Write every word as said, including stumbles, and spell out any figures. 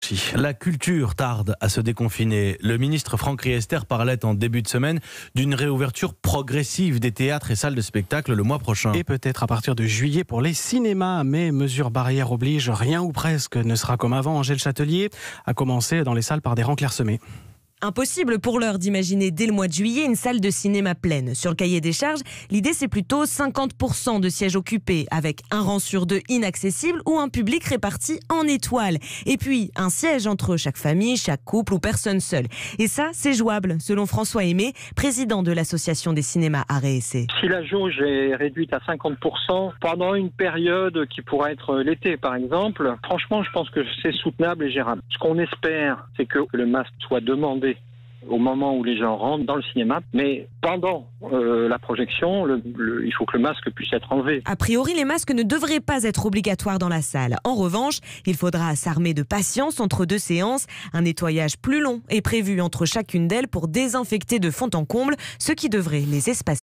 La culture tarde à se déconfiner. Le ministre Franck Riester parlait en début de semaine d'une réouverture progressive des théâtres et salles de spectacle le mois prochain. Et peut-être à partir de juillet pour les cinémas, mais mesures barrières obligent, rien ou presque ne sera comme avant. Angèle Châtelier a commencé dans les salles par des rangs clairsemés. Impossible pour l'heure d'imaginer dès le mois de juillet une salle de cinéma pleine. Sur le cahier des charges, l'idée c'est plutôt cinquante pour cent de sièges occupés avec un rang sur deux inaccessible ou un public réparti en étoiles. Et puis un siège entre chaque famille, chaque couple ou personne seule. Et ça, c'est jouable, selon François Aimé, président de l'association des cinémas Art et Essai. Si la jauge est réduite à cinquante pour cent pendant une période qui pourrait être l'été par exemple, franchement je pense que c'est soutenable et gérable. Ce qu'on espère, c'est que le masque soit demandé au moment où les gens rentrent dans le cinéma, mais pendant euh, la projection, le, le, il faut que le masque puisse être enlevé. A priori, les masques ne devraient pas être obligatoires dans la salle. En revanche, il faudra s'armer de patience entre deux séances. Un nettoyage plus long est prévu entre chacune d'elles pour désinfecter de fond en comble, ce qui devrait les espacer.